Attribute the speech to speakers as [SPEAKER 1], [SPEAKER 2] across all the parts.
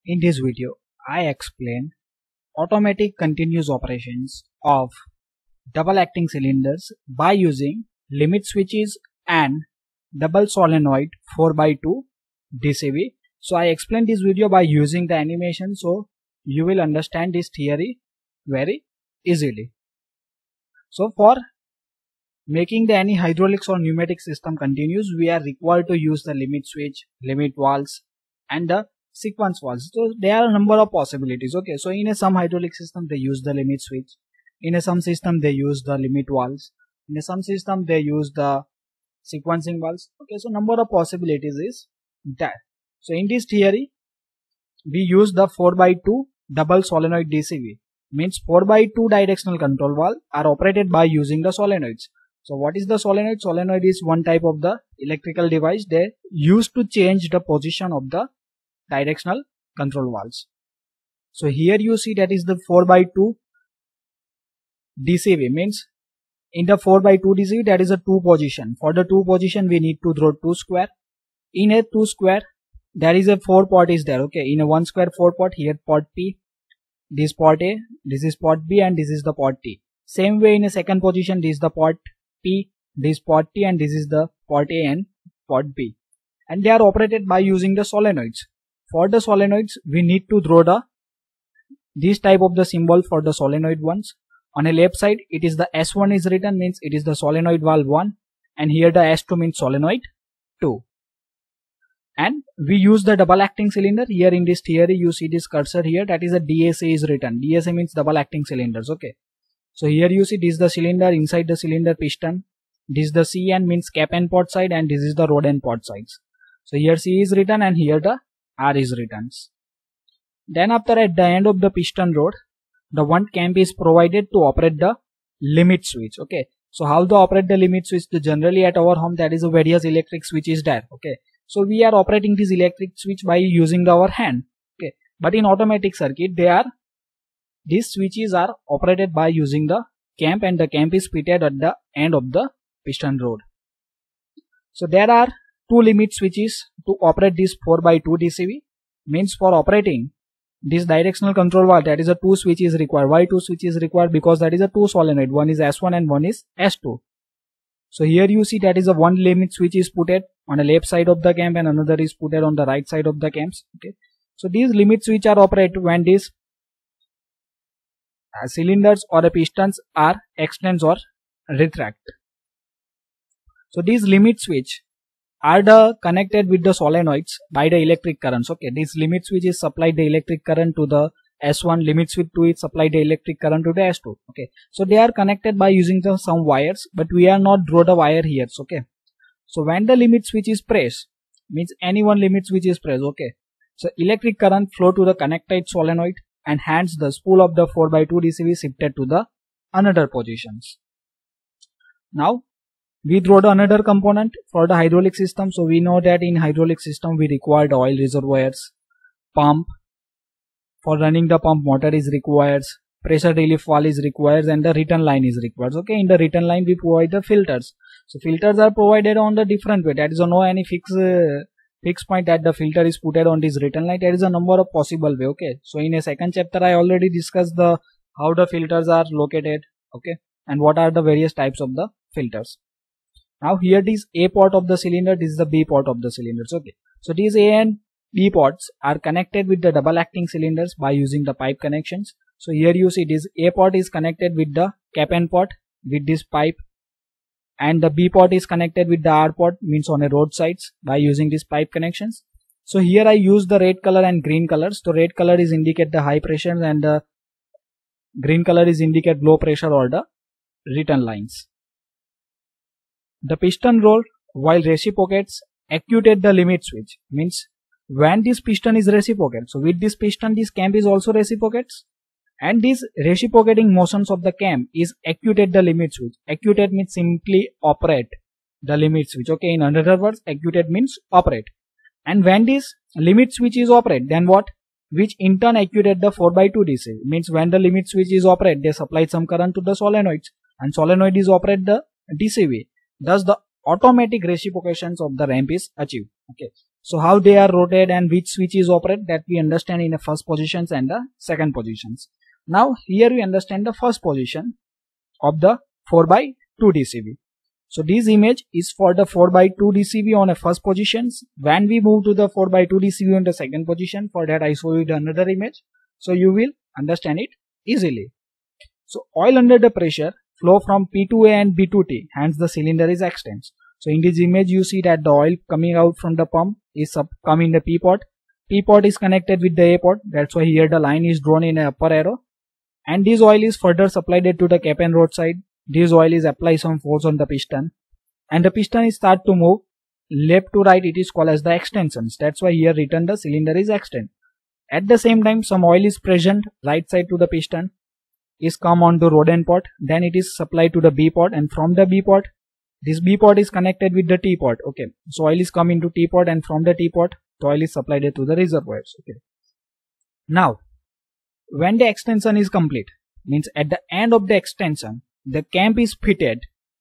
[SPEAKER 1] In this video, I explain automatic continuous operations of double acting cylinders by using limit switches and double solenoid 4x2 DCV. So I explained this video by using the animation, so you will understand this theory very easily. So for making any hydraulics or pneumatic system continuous, we are required to use the limit switch, limit valves and the sequence valves. So there are a number of possibilities. Okay, so in some hydraulic system they use the limit switch, in some system they use the limit valves, in some system they use the sequencing valves. Okay, so number of possibilities is that. So in this theory we use the 4x2 double solenoid DCV, means 4x2 directional control valve are operated by using the solenoids. So what is the solenoid? Solenoid is one type of the electrical device they used to change the position of the directional control valves. So here you see that is the 4x2 DCV, means in the 4x2 DCV that is a 2 position. For the 2 position we need to draw 2 square. In a 2 square there is a 4 port is there. Okay, in a 1 square 4 port, here port P, this port A, this is port B and this is the port T. Same way in a second position this is the port P, this port T and this is the port A and port B, and they are operated by using the solenoids. For the solenoids we need to draw this type of the symbol for the solenoid ones. On a left side it is the S1 is written, means it is the solenoid valve 1, and here the S2 means solenoid 2. And we use the double acting cylinder. Here in this theory you see this cursor here, that is a DSA is written. DSA means double acting cylinders. Okay, so here you see this is the cylinder, inside the cylinder piston, this is the C end means cap and port side, and this is the rod and port sides. So here C is written and here the R is written. Then after, at the end of the piston rod, the one clamp is provided to operate the limit switch. Okay, so how to operate the limit switch? Generally at our home that is a various electric switch is there. Okay, so we are operating this electric switch by using our hand. Okay, but in automatic circuit these switches are operated by using the clamp, and the clamp is fitted at the end of the piston rod. So there are 2 limit switches to operate this 4x2 DCV, means for operating this directional control valve that is a 2 switch is required. Why 2 switch is required? Because that is a 2 solenoid, one is S1 and one is S2. So here you see that is a 1 limit switch is put on the left side of the clamp and another is put on the right side of the clamps. Okay, so these limit switch are operated when these cylinders or pistons are extend or retract. So these limit switch are connected with the solenoids by the electric currents. Okay, this limit switch is supplied the electric current to the S1, limit switch 2 is supplied the electric current to the S2. Okay, so they are connected by using some wires, but we are not draw the wire here. Okay, so when the limit switch is pressed, means any one limit switch is pressed. Okay, so electric current flow to the connected solenoid, and hence the spool of the 4x2 DCV shifted to the another positions. Now we draw the another component for the hydraulic system. So we know that in hydraulic system we require the oil reservoirs, pump, for running the pump motor is required, pressure relief valve is required, and the return line is required. Okay, in the return line we provide the filters. So filters are provided on the different way. That is no any fixed point that the filter is put on this return line. There is a number of possible way. Okay, so in a second chapter I already discussed how the filters are located. Okay, and what are the various types of the filters. Now here this A port of the cylinder, this is the B port of the cylinders. Okay, so these A and B ports are connected with the double acting cylinders by using the pipe connections. So here you see this A port is connected with the cap and port with this pipe, and the B port is connected with the R port, means on a road sides by using these pipe connections. So here I use the red color and green colors. So red color is indicate the high pressure and the green color is indicate low pressure or the return lines. The piston roll while reciprocates actuate the limit switch, means when this piston is reciprocate, so with this piston this clamp is also reciprocates, and this reciprocating motions of the clamp is actuate the limit switch. Actuate means simply operate the limit switch. Okay, in other words actuate means operate, and when this limit switch is operate, then what? Which in turn actuate the 4x2 DC, means when the limit switch is operate they supply some current to the solenoids, and solenoid is operate the DCV. Thus the automatic reciprocations of the ramp is achieved. Okay, So how they are rotated and which switch is operated, that we understand in the first positions and the second positions. Now here we understand the first position of the 4x2 DCB. So this image is for the 4x2 DCB on a first positions. When we move to the 4x2 DCB on the second position, for that I show you the another image, so you will understand it easily. So oil under the pressure flow from P to A and B to T, hence the cylinder is extended. So in this image you see that the oil coming out from the pump is coming in the P port. P port is connected with the A port, that's why here the line is drawn in a upper arrow. And this oil is further supplied to the cap and rod side. This oil is applied some force on the piston, and the piston is start to move left to right. It is called as the extensions. That's why here written the cylinder is extend. At the same time some oil is present right side to the piston, is come on to rod end port, then it is supplied to the B port, and from the B port, this B port is connected with the T port. Okay, so oil is coming to T port, and from the T port the oil is supplied to the reservoirs. Okay, now when the extension is complete, means at the end of the extension the cam is fitted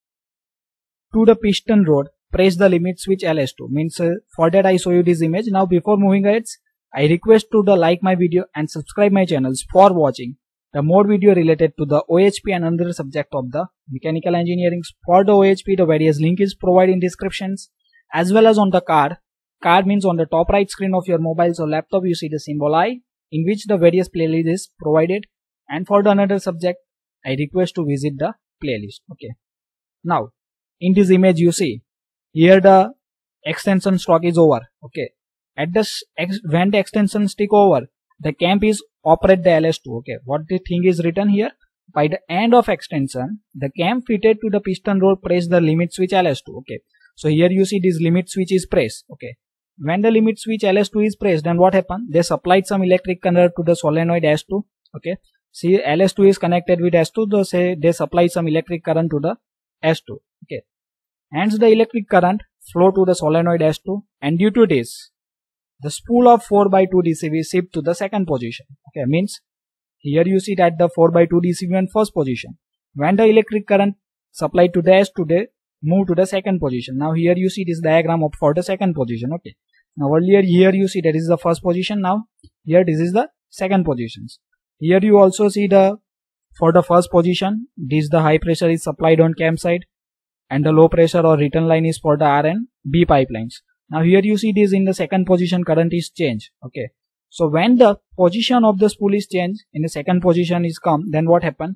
[SPEAKER 1] to the piston rod, press the limit switch LS2. Means for that I show you this image. Now before moving ahead, I request to like my video and subscribe my channels for watching the more video related to the OHP and another subject of the mechanical engineering. For the OHP, the various link is provided in descriptions, as well as on the card. Card means on the top right screen of your mobile or laptop you see the symbol I, in which the various playlist is provided. And for the another subject, I request to visit the playlist. Okay. Now in this image you see here the extension stroke is over. Okay. At the when the extension stick over, the cam is operate the LS2. Okay. What the thing is written here? By the end of extension, the cam fitted to the piston rod press the limit switch LS2. Okay. So here you see this limit switch is pressed. Okay. When the limit switch LS2 is pressed, then what happened? They supplied some electric current to the solenoid S2. Okay. See, LS2 is connected with S2, so they supply some electric current to the S2. Okay. Hence the electric current flow to the solenoid S2, and due to this, the spool of 4x2 DCB shift to the second position. Okay, means here you see that the 4x2 DCB in first position. When the electric current supplied to the S2, they move to the second position. Now here you see this diagram of for the second position. Okay. Now earlier here you see that is the first position. Now here this is the second positions. Here you also see the for the first position, this the high pressure is supplied on cam side, and the low pressure or return line is for the R and B pipelines. Now here you see this in the second position current is changed. Okay. So when the position of the spool is changed, in the second position is come, then what happen?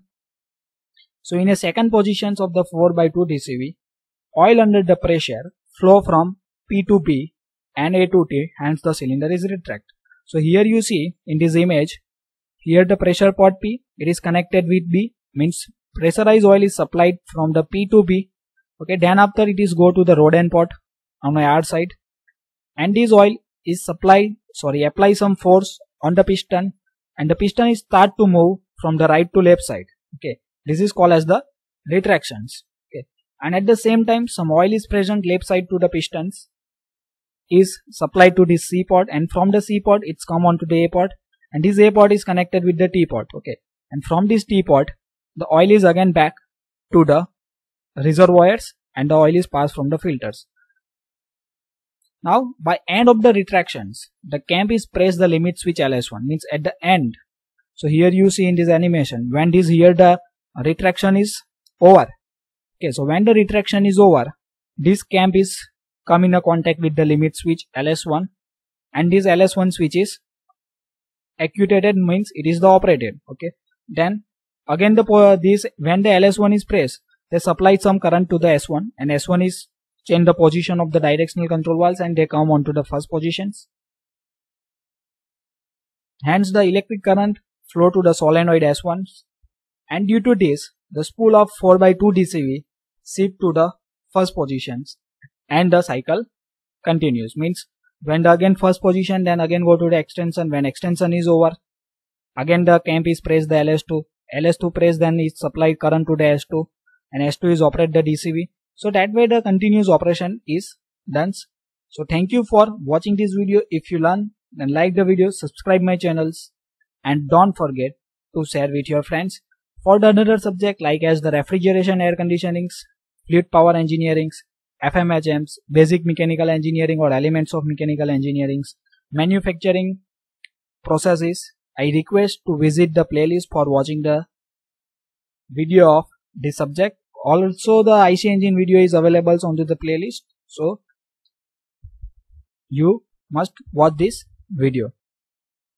[SPEAKER 1] So in the second positions of the 4x2 DCB, oil under the pressure flow from P to B and A to T, hence the cylinder is retract. So here you see in this image, here the pressure port P, it is connected with B, means pressurized oil is supplied from the P to B. Okay, then after it is go to the rod end port on my R side, and this oil is apply some force on the piston, and the piston is start to move from the right to left side. Okay, this is called as the retractions. Okay, and at the same time some oil is present left side to the pistons, is supplied to this C port, and from the C port it's come on to the A port, and this A port is connected with the T port. Okay, and from this T port the oil is again back to the reservoirs, and the oil is passed from the filters. Now by end of the retractions, the cam is press the limit switch LS1, means at the end. So here you see in this animation, when this here the retraction is over. Okay, so when the retraction is over, this cam is come in a contact with the limit switch LS1, and this LS1 switch is actuated, means it is the operated. Okay, then again this when the LS1 is pressed, they supply some current to the S1, and S1 is change the position of the directional control valves, and they come on to the first positions. Hence the electric current flow to the solenoid S1, and due to this the spool of 4x2 DCB shift to the first positions, and the cycle continues. Means when the again first position, then again go to the extension. When extension is over, again the cam is press the LS2 press, then it supply current to the S2, and S2 is operate the DCB. So that way the continuous operation is done. So thank you for watching this video. If you learn, then like the video, subscribe my channels, and don't forget to share with your friends. For the another subject like as the refrigeration, air conditionings, fluid power engineerings, FMHMs, basic mechanical engineering or elements of mechanical engineering, manufacturing processes. I request to visit the playlist for watching the video of this subject. Also the IC engine video is available on the playlist, so you must watch this video.